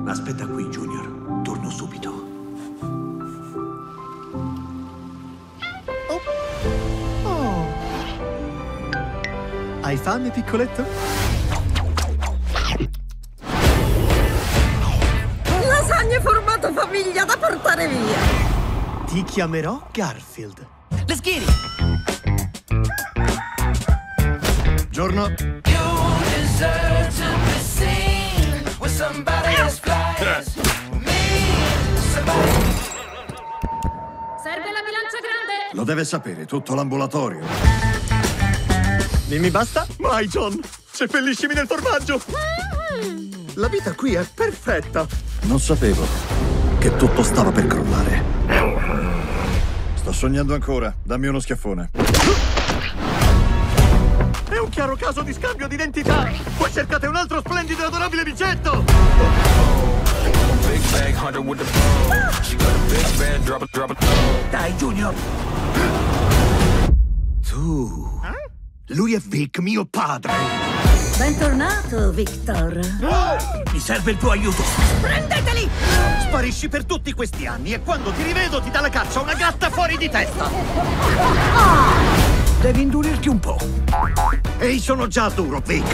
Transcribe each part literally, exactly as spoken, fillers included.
Aspetta qui, Junior. Torno subito. Oh. Oh. Hai fame, piccoletto? Lasagne formato famiglia da portare via. Ti chiamerò Garfield. Let's get it! Giorno. Serve la bilancia grande. Lo deve sapere tutto l'ambulatorio. Dimmi basta? Vai, John! Seppelliscimi nel formaggio! La vita qui è perfetta. Non sapevo che tutto stava per crollare. Sto sognando ancora. Dammi uno schiaffone. È un chiaro caso di scambio di identità. Poi cercate un altro splendido e adorabile bigetto. Dai, Junior! Tu... Lui è Vic, mio padre! Bentornato, Victor. Mi serve il tuo aiuto! Prendeteli! Sparisci per tutti questi anni e quando ti rivedo ti dà la caccia una gatta fuori di testa. Devi indurirti un po'. Ehi, sono già duro, Vic.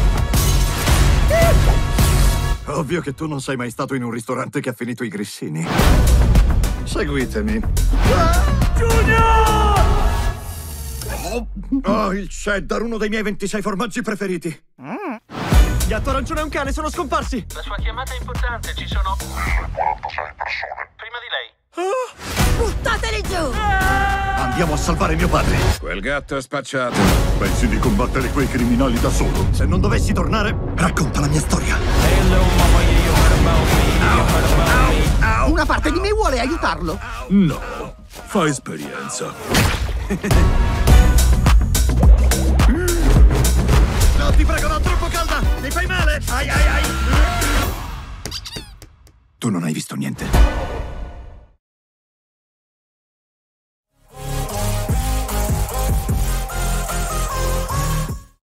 Ovvio che tu non sei mai stato in un ristorante che ha finito i grissini. Seguitemi. Junior! Oh, il cheddar, uno dei miei ventisei formaggi preferiti. Gatto arancione e un cane sono scomparsi. La sua chiamata è importante, ci sono quarantasei persone. Prima di lei. Buttateli giù! Andiamo a salvare mio padre. Quel gatto è spacciato. Pensi di combattere quei criminali da solo? Se non dovessi tornare, racconta la mia storia. Una parte di me vuole aiutarlo. No, fa esperienza. No, ti prego, no, troppo calda! Mi fai male! Ai, ai, ai! Tu non hai visto niente.